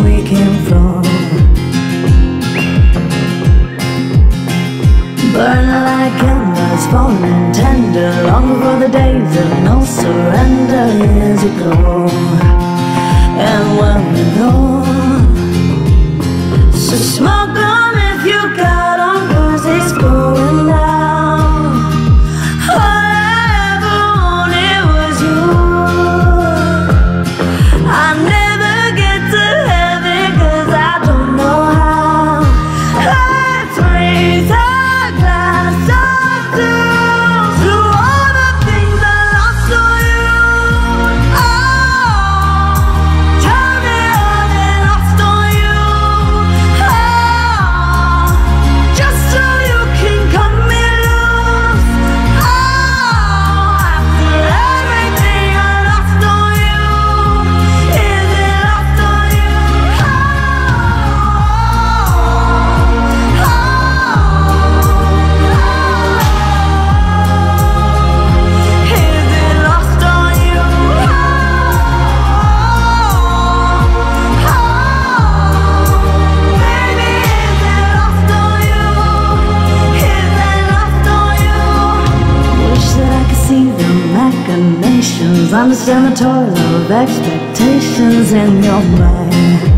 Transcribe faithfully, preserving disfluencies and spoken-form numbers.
we came from. Burning like embers, falling tender, long before the days of no surrender years ago. And when we know, so smoke on if you got on, 'cause it's going down. All I ever wanted was you. I never get to heaven 'cause I don't know how. Let's raise a glass of toast to all the things I lost on you. Oh, tell me how they lost on you. Oh, just so you can cut me loose. Oh, after everything I lost on you, is it lost on you? Oh, oh, oh. Is it lost on you? Oh, oh. Baby, is it lost on you? Is it lost on you? Wish that I could see the machinations, understand the toil of expectations in your mind.